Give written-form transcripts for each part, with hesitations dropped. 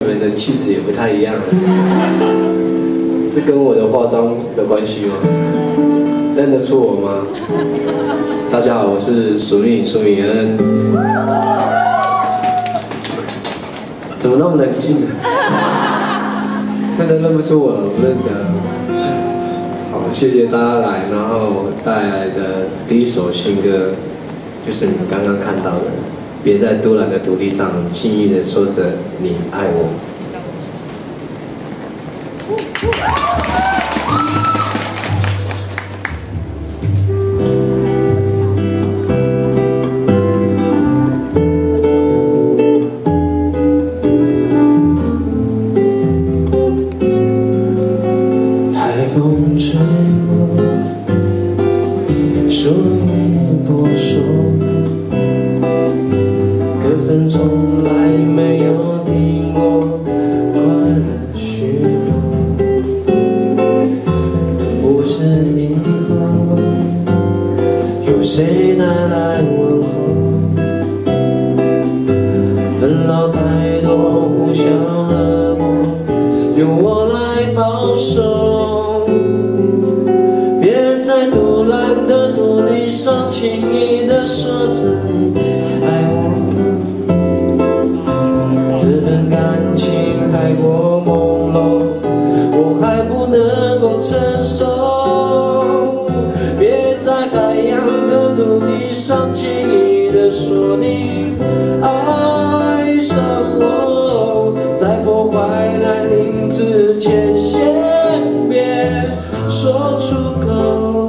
你们的气质也不太一样了，是跟我的化妆的关系吗？认得出我吗？大家好，我是苏敏恩。怎么那么冷静？真的认不出我了，我不认得。好，谢谢大家来，然后带来的第一首新歌，就是你们刚刚看到的。 别在都兰的土地上轻易地说着你爱我。海风吹过，树叶婆娑。 歌声从来没有停过，快乐许多。不知以后有谁拿来问候？纷扰太多，互相冷漠，由我来保守。别在独蓝的土地上轻易地说着你爱我。 感情太过朦胧，我还不能够承受。别在海洋的土地上轻易地说你爱上我，在破坏来临之前，先别说出口。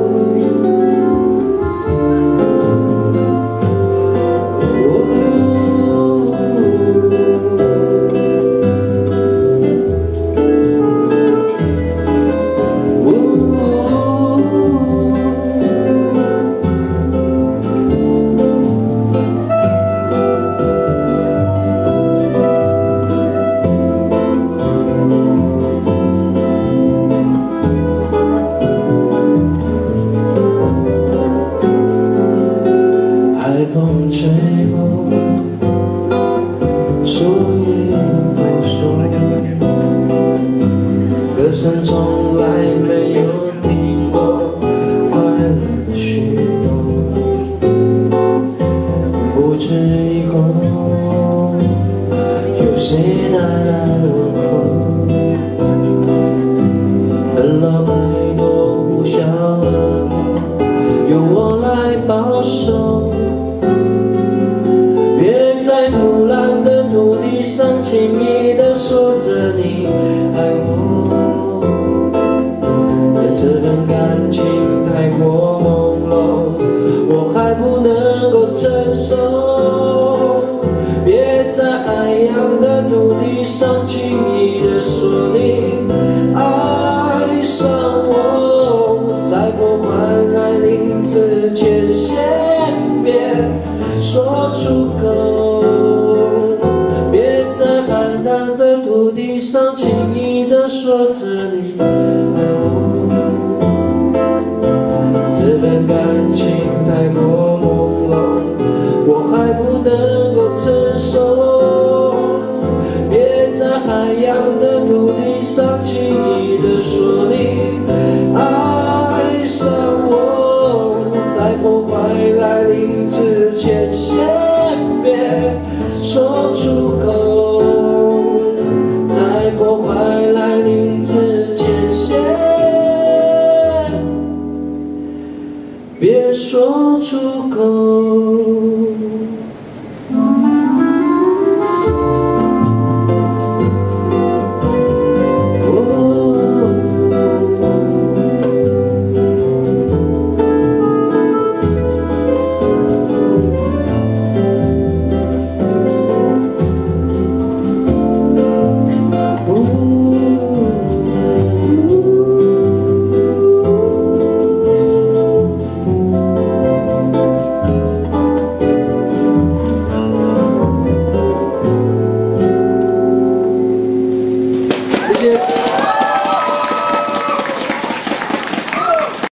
海风吹过，树叶婆娑，歌声从来没有停过，快乐许多。不知以后有谁拿来问候？纷扰太多，互相冷漠，由我来保守。 土蓝的土地上，轻易地说着你爱我。这份感情太过朦胧，我还不能够承受。别在海洋的土地上，轻易地说你爱上我。在破坏来临之前，先别说出口。 土地上轻易地说着你爱我，这份感情太过朦胧，我还不能够承受。别在海洋的土地上轻易地说。